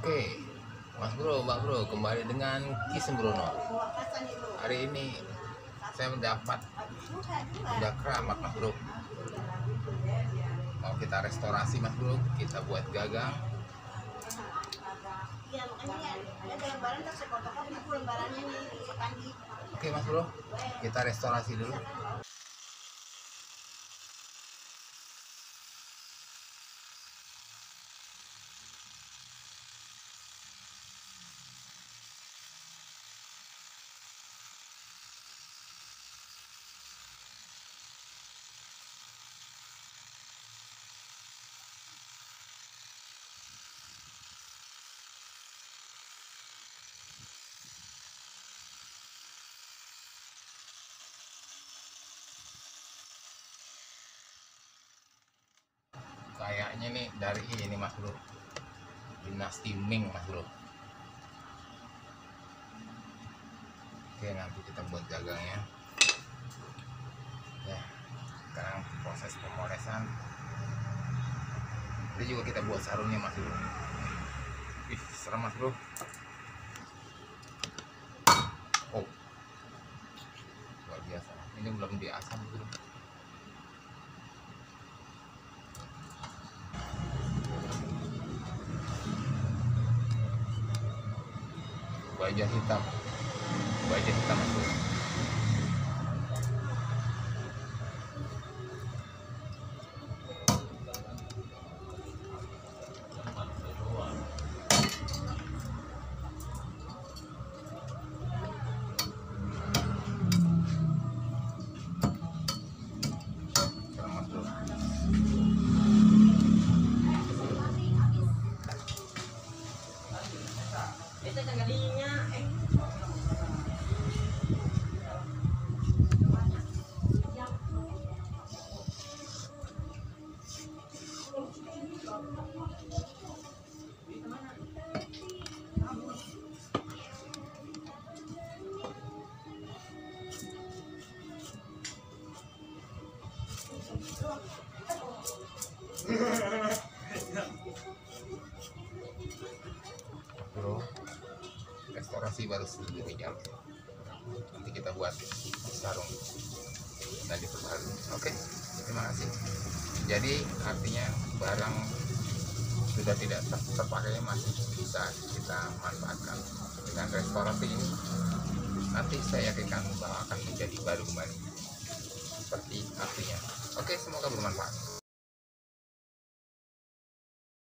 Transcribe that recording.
Oke, Mas Bro, Mbak Bro, kembali dengan Ki Sembrono. Hari ini saya mendapat udah keramat Mas Bro. Mau kita restorasi Mas Bro, kita buat gagang. Oke Mas Bro, kita restorasi dulu. Kayaknya nih dari ini Mas Bro, dinasti Ming Mas Bro. Oke, nanti kita buat gagangnya ya. Sekarang proses pemolesan. Ini juga kita buat sarungnya Mas Bro. Ih, serem Mas Bro. Oh, luar biasa. Ini belum diasam Bro. Baja hitam Mas Bro. Bro, restorasi baru sendiri jam. Nanti kita buat sarung dan diperbarui. Oke, terima kasih. Jadi artinya barang sudah tidak terpakai masih bisa kita manfaatkan dengan restorasi ini. Nanti saya yakinkan bahwa akan menjadi baru kembali seperti artinya. Oke, semoga bermanfaat.